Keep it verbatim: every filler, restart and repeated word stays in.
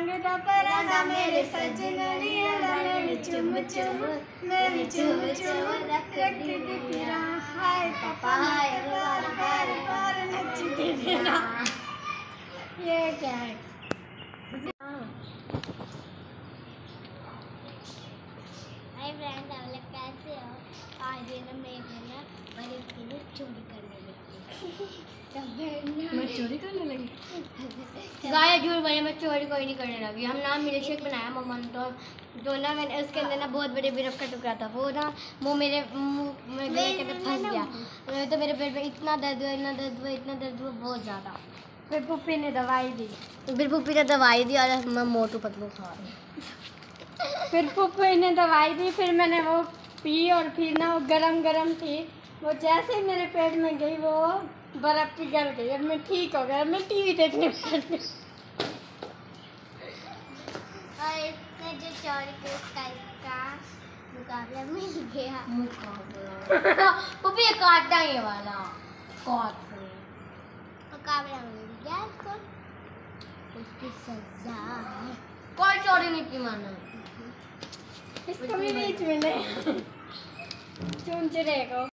मंगता पराना मेरे सजन लिया मैं चुम चुम मैं चुम चुम रख दी तेरा हाय पापा हाय बार बार बार नचती तेरा। ये क्या है? हाय फ्रेंड, आप लोग कैसे हो? आज ये ना मैं ना बड़े के लिए चोरी करने लगी। मैं चोरी करने लगी? गाया झूठ बोले, मैं चोरी कोई नहीं करने लगी। हम ना मिल्क शेक बनाया मम्मा ने, तो जो ना मैंने उसके अंदर ना बहुत बड़े बर्फ का टुकड़ा था, वो ना वो मेरे मुंह में गले के अंदर फंस गया। तो मेरे पेट में इतना दर्द हुआ इतना दर्द हुआ इतना दर्द हुआ बहुत ज़्यादा। फिर पुप्पी ने दवाई दी फिर पुप्पी ने दवाई दी और मैं मोटू पतलू खा रही। फिर पुप्पी ने दवाई दी, फिर मैंने वो पी और फिर ना वो गरम गरम थी, वो जैसे ही मेरे पेट में गई वो बर्फ पिघल गई। अब मैं ठीक हो गया, मैं टीवी देखने बैठ गई। और इसने जो चोरी की उसका इसका मुकाबला मिल गया। मुकाबला पुप्पी ये काटना ही है वाला काट मुकाबला मिल गया इसको, उसकी सजा है। कोई चोरी नहीं की मैंने, इसको भी बीच में ले चुन चुरे को।